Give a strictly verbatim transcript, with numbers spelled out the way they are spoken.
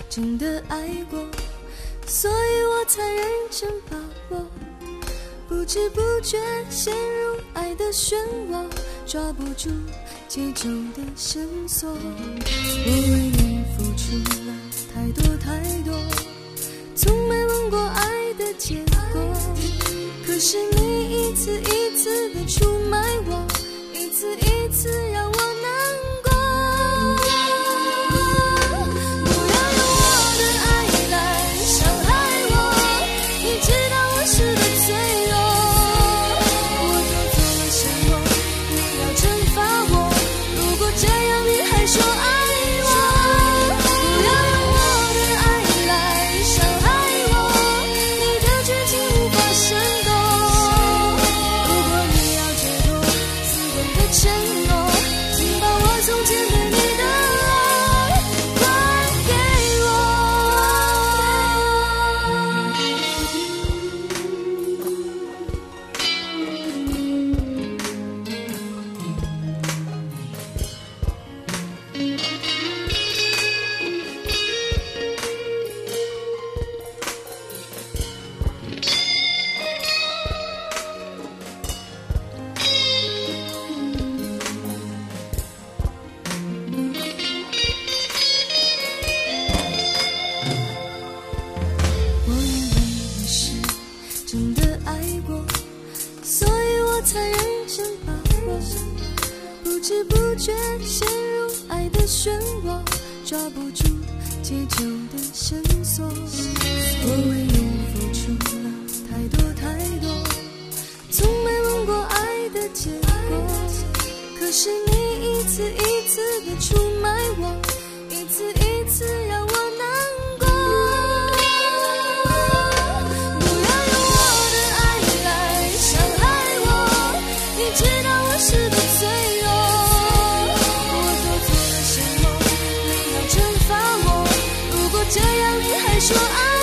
真的爱过，所以我才认真把握，不知不觉陷入爱的漩涡，抓不住节奏的绳索。我为你付出了太多太多，从没问过爱的结果，可是你一次一次的出卖我，一次一次让我难过。不要用我的爱来伤害我，你知道我是个脆弱，我做错了什么你要惩罚我，如果这样你还说爱我。不要用我的爱来伤害我，你的绝情无法生动，如果你要解脱死亡的承诺，请把我从前对你的爱还给我。我以为你是真的爱过，所以我才认真把握，不知不觉陷入爱的漩涡，抓不住节奏的绳索。我为你付出了太多太多，从没问过爱的结果，可是你一次一次的出卖我，一次一次让我难过。不要用我的爱来伤害我，你知道我是个脆弱，我做错了什么你要惩罚我，如果这样你还说爱